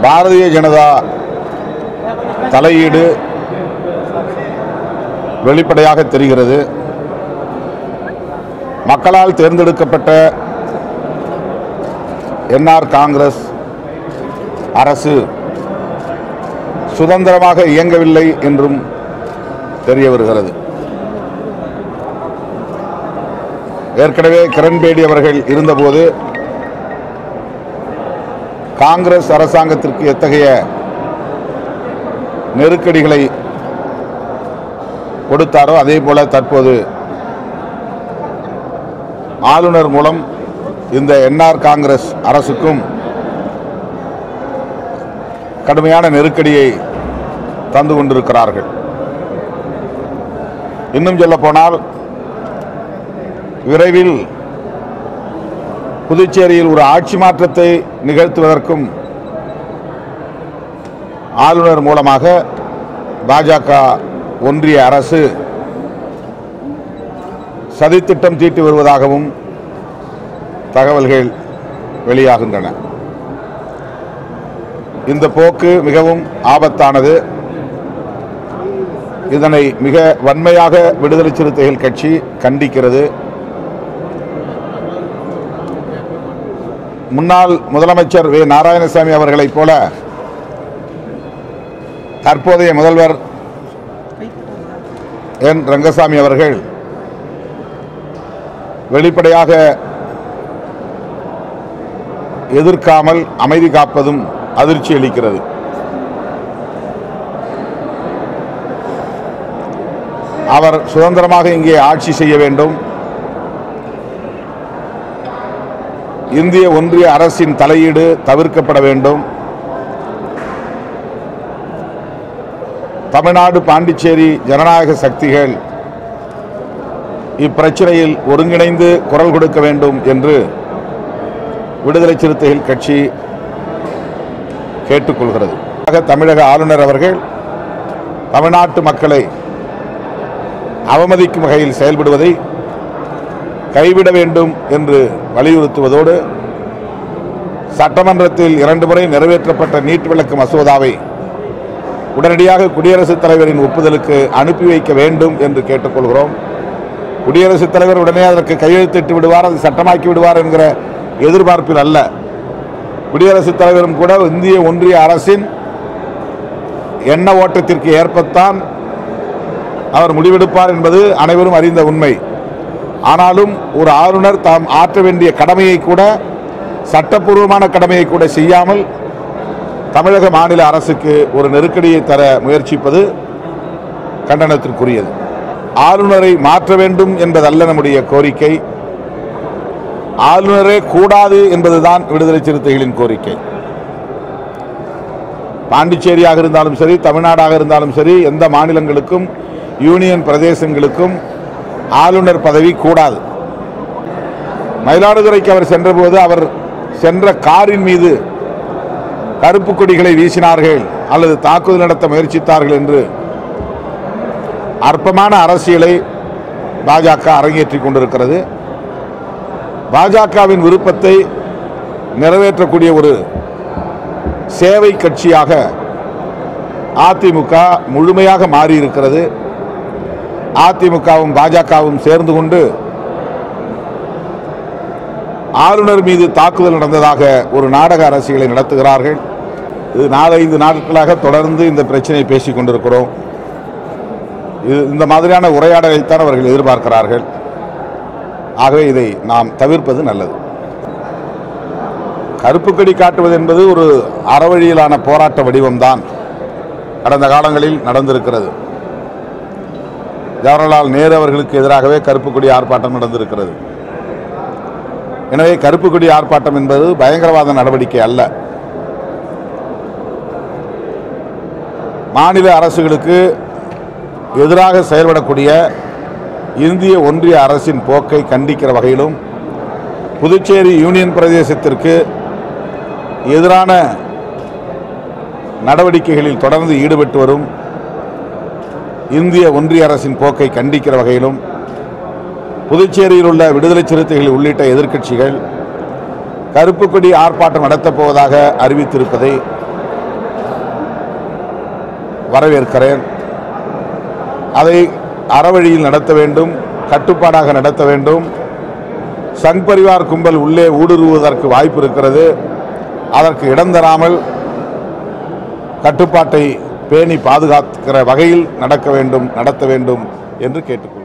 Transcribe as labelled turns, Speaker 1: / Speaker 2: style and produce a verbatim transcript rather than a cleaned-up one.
Speaker 1: பாரதிய ஜனதா தலையீடு வெளிப்படையாக தெரிகிறது. மக்களால் தேர்ந்தெடுக்கப்பட்ட என்ஆர் காங்கிரஸ் அரசு சுதந்திரமாக இயங்கவில்லை என்றும் தெரிய வருகிறது. ஏற்கனவே கிரண்பேடி அவர்கள் இருந்தபோது காங்கிரஸ் அரசாங்கத்திற்கு எத்தகைய நெருக்கடிகளை கொடுத்தாரோ அதே போல தற்போது ஆளுநர் மூலம் இந்த என்ஆர் காங்கிரஸ் அரசுக்கும் கடுமையான நெருக்கடியை தந்து கொண்டிருக்கிறார்கள். இன்னும் சொல்ல போனால் விரைவில் புதுச்சேரியில் ஒரு ஆட்சி மாற்றத்தை நிகழ்த்துவதற்கும் ஆளுநர் மூலமாக பாஜக ஒன்றிய அரசு சதித்திட்டம் தீட்டி வருவதாகவும் தகவல்கள் வெளியாகின்றன. இந்த போக்கு மிகவும் ஆபத்தானது. இதனை மிக வன்மையாக விடுதலை சிறுத்தைகள் கட்சி கண்டிக்கிறது. முன்னாள் முதலமைச்சர் வே நாராயணசாமி அவர்களைப் போல தற்போதைய முதல்வர் என் ரங்கசாமி அவர்கள் வெளிப்படையாக எதிர்க்காமல் அமைதி காப்பதும் அதிர்ச்சி அளிக்கிறது. அவர் சுதந்திரமாக இங்கே ஆட்சி செய்ய வேண்டும், இந்திய ஒன்றிய அரசின் தலையீடு தவிர்க்கப்பட வேண்டும், தமிழ்நாடு பாண்டிச்சேரி ஜனநாயக சக்திகள் இப்பிரச்சனையில் ஒருங்கிணைந்து குரல் கொடுக்க வேண்டும் என்று விடுதலை சிறுத்தைகள் கட்சி கேட்டுக்கொள்கிறது. தமிழக ஆளுநர் அவர்கள் தமிழ்நாட்டு மக்களை அவமதிக்கும் வகையில் செயல்படுவதை கைவிட வேண்டும் என்று வலியுறுத்துவதோடு சட்டமன்றத்தில் இரண்டு முறை நிறைவேற்றப்பட்ட நீட் விலக்கு மசோதாவை உடனடியாக குடியரசுத் தலைவரின் ஒப்புதலுக்கு அனுப்பி வைக்க வேண்டும் என்று கேட்டுக்கொள்கிறோம். குடியரசுத் தலைவர் உடனே அதற்கு கையெழுத்திட்டு விடுவார், அது சட்டமாக்கி விடுவார் என்கிற எதிர்பார்ப்பில் அல்ல. குடியரசுத் தலைவரும் கூட இந்திய ஒன்றிய அரசின் எண்ண ஓட்டத்திற்கு ஏற்பத்தான் அவர் முடிவெடுப்பார் என்பது அனைவரும் அறிந்த உண்மை. ஆனாலும் ஒரு ஆளுநர் தாம் ஆற்ற வேண்டிய கடமையை கூட, சட்டப்பூர்வமான கடமையை கூட செய்யாமல் தமிழக மாநில அரசுக்கு ஒரு நெருக்கடியை தர முயற்சிப்பது கண்டனத்திற்குரியது. ஆளுநரை மாற்ற வேண்டும் என்பதல்ல நம்முடைய கோரிக்கை, ஆளுநரே கூடாது என்பதுதான் விடுதலை சிறுத்தைகளின் கோரிக்கை. பாண்டிச்சேரியாக இருந்தாலும் சரி, தமிழ்நாடாக இருந்தாலும் சரி, எந்த மாநிலங்களுக்கும் யூனியன் பிரதேசங்களுக்கும் ஆளுநர் பதவி கூடாது. மயிலாடுதுறைக்கு அவர் சென்றபோது அவர் சென்ற காரின் மீது கருப்பு கொடிகளை வீசினார்கள் அல்லது தாக்குதல் நடத்த முயற்சித்தார்கள் என்று அற்பமான அரசியலை பாஜக அரங்கேற்றிக் கொண்டிருக்கிறது. பாஜகவின் விருப்பத்தை நிறைவேற்றக்கூடிய ஒரு சேவை கட்சியாக அதிமுக முழுமையாக மாறியிருக்கிறது. அதிமுகவும் பாஜகவும் சேர்ந்து கொண்டு ஆளுநர் மீது தாக்குதல் நடந்ததாக ஒரு நாடக அரசியலை நடத்துகிறார்கள். இது நாலஞ்சு நாட்களாக தொடர்ந்து இந்த பிரச்சனையை பேசிக் கொண்டிருக்கிறோம். இது இந்த மாதிரியான உரையாடலைத்தான் அவர்கள் எதிர்பார்க்கிறார்கள். ஆகவே இதை நாம் தவிர்ப்பது நல்லது. கருப்பு கொடி காட்டுவது என்பது ஒரு அறவழியிலான போராட்ட வடிவம்தான் கடந்த காலங்களில் நடந்திருக்கிறது. ஜவஹர்லால் நேரு அவர்களுக்கு எதிராகவே கருப்பு கொடி ஆர்ப்பாட்டம் நடந்திருக்கிறது. எனவே கருப்பு கொடி ஆர்ப்பாட்டம் என்பது பயங்கரவாத நடவடிக்கை அல்ல. மாநில அரசுகளுக்கு எதிராக செயல்படக்கூடிய இந்திய ஒன்றிய அரசின் போக்கை கண்டிக்கிற வகையிலும் புதுச்சேரி யூனியன் பிரதேசத்திற்கு எதிரான நடவடிக்கைகளில் தொடர்ந்து ஈடுபட்டு வரும் இந்திய ஒன்றிய அரசின் போக்கை கண்டிக்கிற வகையிலும் புதுச்சேரியில் உள்ள விடுதலை சிறுத்தைகள் உள்ளிட்ட எதிர்க்கட்சிகள் கருப்பு கொடி ஆர்ப்பாட்டம் நடத்தப் போவதாக அறிவித்திருப்பதை வரவேற்கிறேன். அதை அறவழியில் நடத்த வேண்டும், கட்டுப்பாடாக நடத்த வேண்டும். சங் பரிவார் கும்பல் உள்ளே ஊடுருவுவதற்கு வாய்ப்பு இருக்கிறது. அதற்கு இடம் தராமல் கட்டுப்பாட்டை பேணி பாதுகாக்கிற வகையில் நடக்க வேண்டும் நடத்த வேண்டும் என்று கேட்டுக்கொள்கிறேன்.